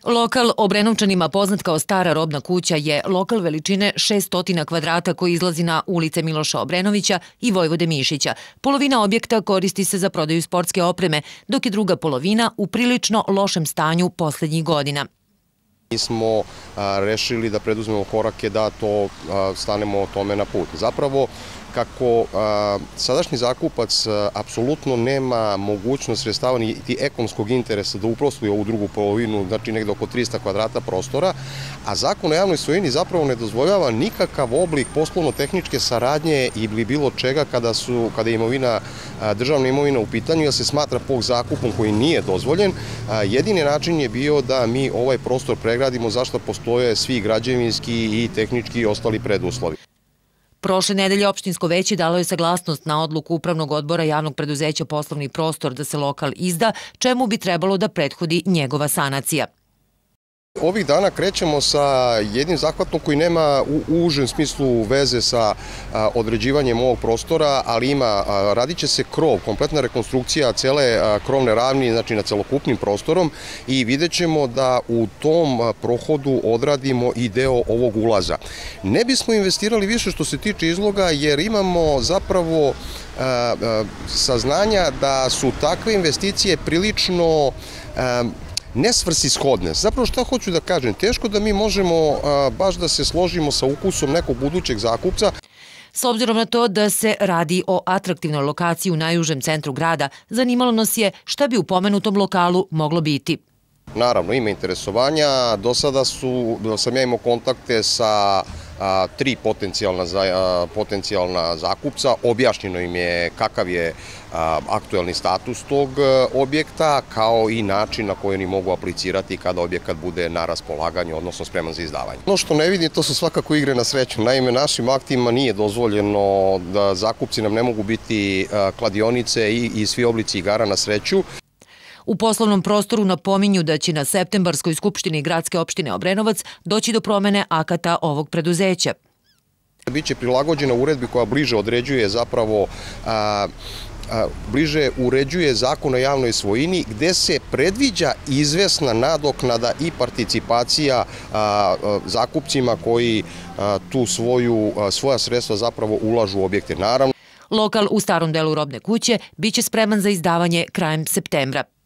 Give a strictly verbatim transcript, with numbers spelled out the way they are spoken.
Lokal Obrenovčanima poznat kao Stara robna kuća je lokal veličine šessto kvadrata koji izlazi na ulice Miloša Obrenovića i Vojvode Mišića. Polovina objekta koristi se za prodaju sportske opreme, dok je druga polovina u prilično lošem stanju poslednjih godina. Mi smo rešili da preduzmemo korake da to stanemo tome na put. Zapravo, kako sadašnji zakupac apsolutno nema mogućnost sredstava niti ekonomskog interesa da uprosluje ovu drugu polovinu, znači negde oko trista kvadrata prostora, a Zakon o javnoj svojini zapravo ne dozvoljava nikakav oblik poslovno-tehničke saradnje ili bilo čega kada su, kada je imovina, državna imovina u pitanju, jer se smatra pog zakupom koji nije dozvoljen. Jedini način je bio da mi ovaj prostor pregradimo, zašto postoje svi građevinski i tehnički i ostali preduslovi. Prošle nedelje opštinsko veće dalo je saglasnost na odluku Upravnog odbora javnog preduzeća Poslovni prostor da se lokal izda, čemu bi trebalo da prethodi njegova sanacija. Ovih dana krećemo sa jednim zahvatom koji nema u užem smislu veze sa određivanjem ovog prostora, ali ima, radit će se krov, kompletna rekonstrukcija cele krovne ravni, znači na celokupnim prostorom, i vidjet ćemo da u tom prohodu odradimo i deo ovog ulaza. Ne bismo investirali više što se tiče izloga, jer imamo zapravo saznanja da su takve investicije prilično nesvrsishodne. Zapravo šta hoću da kažem, teško da mi možemo baš da se složimo sa ukusom nekog budućeg zakupca. S obzirom na to da se radi o atraktivnoj lokaciji u najužem centru grada, zanimalo nas je šta bi u pomenutom lokalu moglo biti. Naravno, ima interesovanja. Do sada su, sam ja imao kontakte sa tri potencijalna zakupca. Objašnjeno im je kakav je aktuelni status tog objekta, kao i način na koji oni mogu aplicirati kada objekat bude na raspolaganju, odnosno spreman za izdavanje. Ono što ne vidim, to su svakako igre na sreću. Naime, našim aktima nije dozvoljeno da zakupci nam ne mogu biti kladionice i svi oblici igara na sreću. U poslovnom prostoru napominju da će na septembarskoj skupštini gradske opštine Obrenovac doći do promene akata ovog preduzeća. Biće prilagođena uredbi koja bliže određuje zapravo bliže uređuje Zakon o javnoj svojini, gde se predviđa izvesna nadoknada i participacija zakupcima koji tu svoja sredstva zapravo ulažu u objekte. Naravno, lokal u starom delu robne kuće biće spreman za izdavanje krajem septembra.